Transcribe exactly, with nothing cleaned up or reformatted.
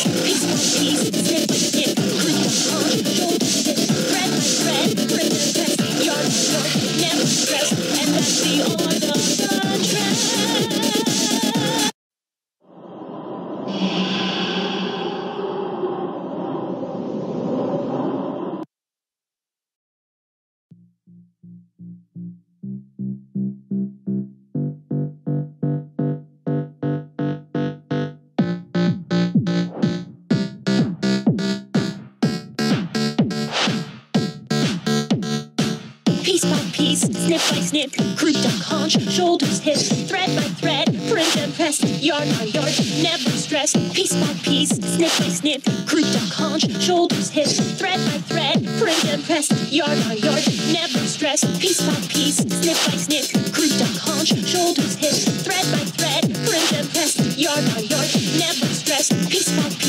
piece by piece, snip by snip, creep by crunch, shoulder to hip, thread by thread, print and press, yard by yard, never stress, and that's the art of the trend. Piece by piece, snip by snip, creep to conch, shoulders hip, thread by thread, print and press, yard by yard, never stress. Piece by piece, snip by snip, creep to conch, shoulders hip, thread by thread, print and press, yard by yard, never stress. Piece by piece, snip by snip, creep to conch, shoulders hip, thread by thread, print and press, yard by yard, never stress. Piece by piece.